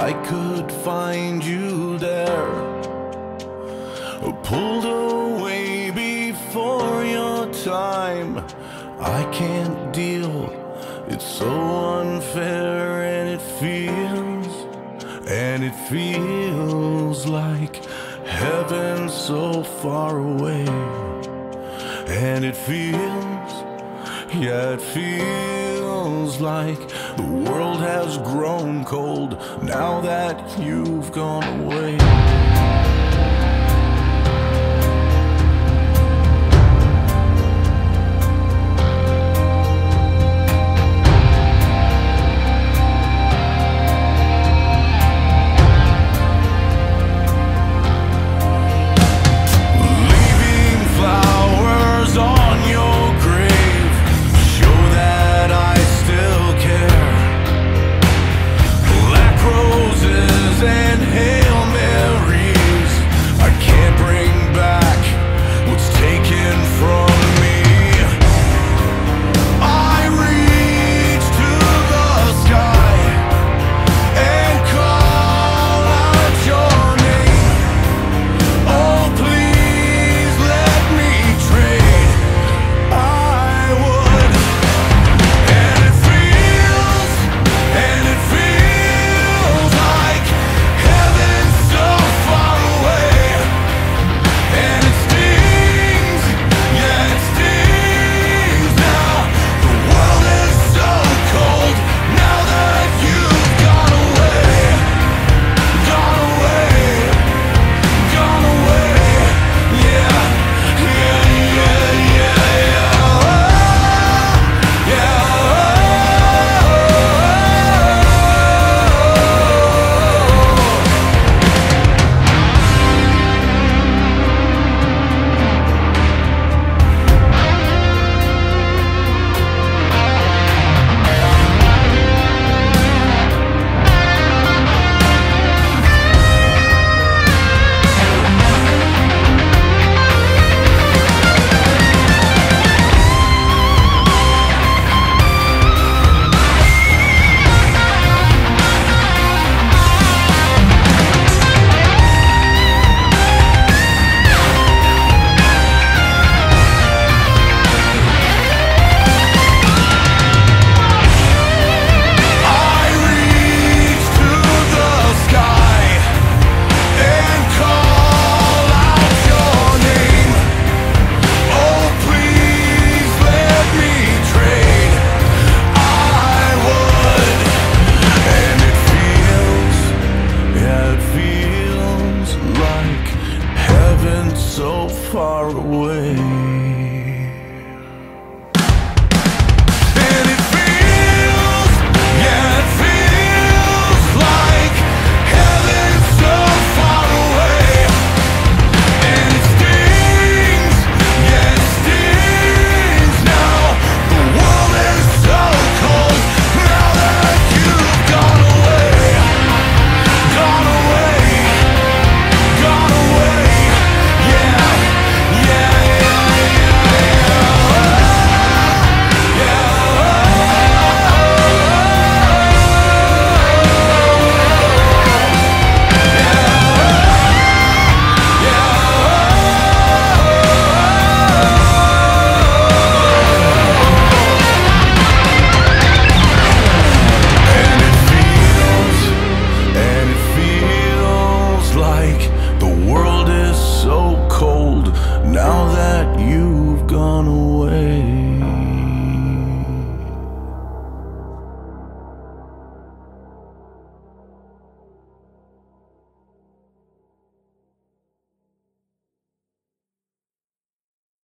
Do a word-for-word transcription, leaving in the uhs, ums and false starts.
I could find you there, pulled away before your time. I can't deal, it's so unfair, and it feels, and it feels like heaven so far away. And it feels, yeah, it feels like the world has grown cold now that you've gone away. So far away.